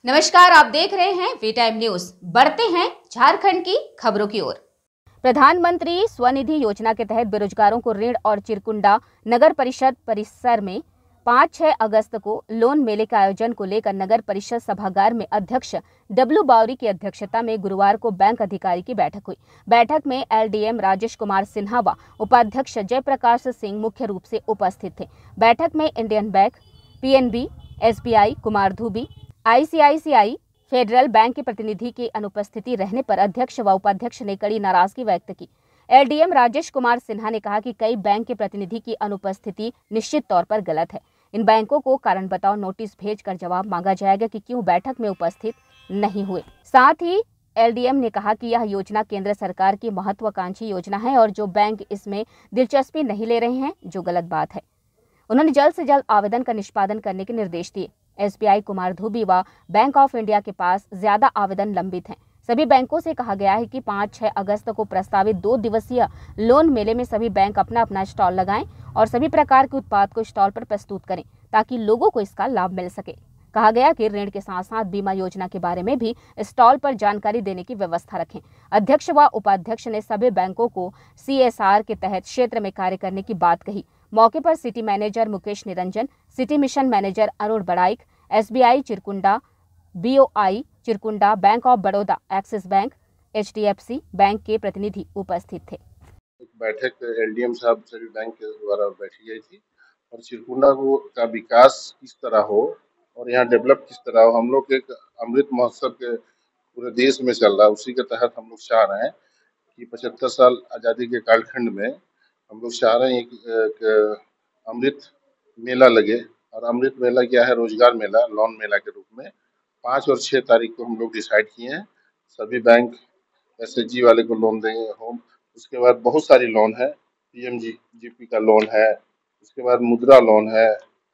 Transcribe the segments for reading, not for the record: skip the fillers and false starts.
नमस्कार, आप देख रहे हैं वी टाइम न्यूज। बढ़ते हैं झारखंड की खबरों की ओर। प्रधानमंत्री स्वनिधि योजना के तहत बेरोजगारों को ऋण और चिरकुंडा नगर परिषद परिसर में 5-6 अगस्त को लोन मेले के आयोजन को लेकर नगर परिषद सभागार में अध्यक्ष डब्लू बावरी की अध्यक्षता में गुरुवार को बैंक अधिकारी की बैठक हुई। बैठक में एलडीएम राजेश कुमार सिन्हा व उपाध्यक्ष जयप्रकाश सिंह मुख्य रूप से उपस्थित थे। बैठक में Indian Bank, PNB, SBI, Kumardhubi, ICICI, Federal Bank के प्रतिनिधि की अनुपस्थिति रहने पर अध्यक्ष व उपाध्यक्ष ने कड़ी नाराजगी व्यक्त की। एलडीएम राजेश कुमार सिन्हा ने कहा कि कई बैंक के प्रतिनिधि की अनुपस्थिति निश्चित तौर पर गलत है। इन बैंकों को कारण बताओ नोटिस भेजकर जवाब मांगा जाएगा कि क्यों बैठक में उपस्थित नहीं हुए। साथ ही एलडीएम ने कहा कि यह योजना केंद्र सरकार की महत्वाकांक्षी योजना है और जो बैंक इसमें दिलचस्पी नहीं ले रहे हैं, जो गलत बात है। उन्होंने जल्द से जल्द आवेदन का निष्पादन करने के निर्देश दिए। एसबीआई, कुमार धुबी व बैंक ऑफ इंडिया के पास ज्यादा आवेदन लंबित हैं। सभी बैंकों से कहा गया है कि 5-6 अगस्त को प्रस्तावित 2 दिवसीय लोन मेले में सभी बैंक अपना अपना स्टॉल लगाएं और सभी प्रकार के उत्पाद को स्टॉल पर प्रस्तुत करें ताकि लोगों को इसका लाभ मिल सके। कहा गया कि ऋण के साथ साथ बीमा योजना के बारे में भी स्टॉल पर जानकारी देने की व्यवस्था रखें। अध्यक्ष व उपाध्यक्ष ने सभी बैंकों को CSR के तहत क्षेत्र में कार्य करने की बात कही। मौके पर city manager Mukesh Niranjan, city mission manager Arun Baraik, SBI Chirkunda, BOI Chirkunda, Bank of Baroda, Axis Bank, HDFC Bank के प्रतिनिधि उपस्थित थे। एक बैठक एलडीएम साहब सभी बैंक के द्वारा बैठी गई थी और चिरकुंडा का विकास किस तरह हो और यहाँ डेवलप किस तरह हो। हम लोग एक अमृत महोत्सव के पूरे देश में चल रहा है, उसी के तहत हम लोग चाह रहे हैं कि 75 साल आज़ादी के कालखंड में हम लोग चाह रहे हैं कि अमृत मेला लगे। और अमृत मेला क्या है? रोजगार मेला, लोन मेला के रूप में 5 और 6 तारीख को हम लोग डिसाइड किए हैं। सभी बैंक SHG वाले को लोन देंगे, होम, उसके बाद बहुत सारी लोन है, PMGP का लोन है, उसके बाद मुद्रा लोन है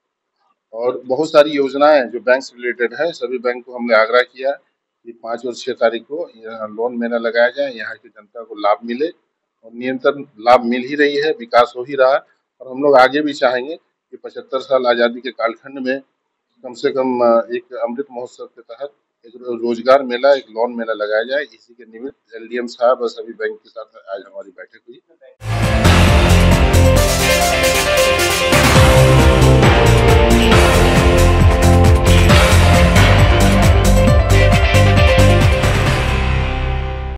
और बहुत सारी योजनाएं जो बैंक से रिलेटेड है। सभी बैंक को हमने आग्रह किया कि 5 और 6 तारीख को यहाँ लोन मेला लगाया जाए, यहाँ की जनता को लाभ मिले और निरंतर लाभ मिल ही रही है, विकास हो ही रहा है। और हम लोग आगे भी चाहेंगे कि 75 साल आज़ादी के कालखंड में कम से कम एक अमृत महोत्सव के तहत एक रोजगार मेला, एक लोन मेला लगाया जाए। इसी के निमित्त एलडीएम साहब और सभी बैंक के साथ आज हमारी बैठक हुई।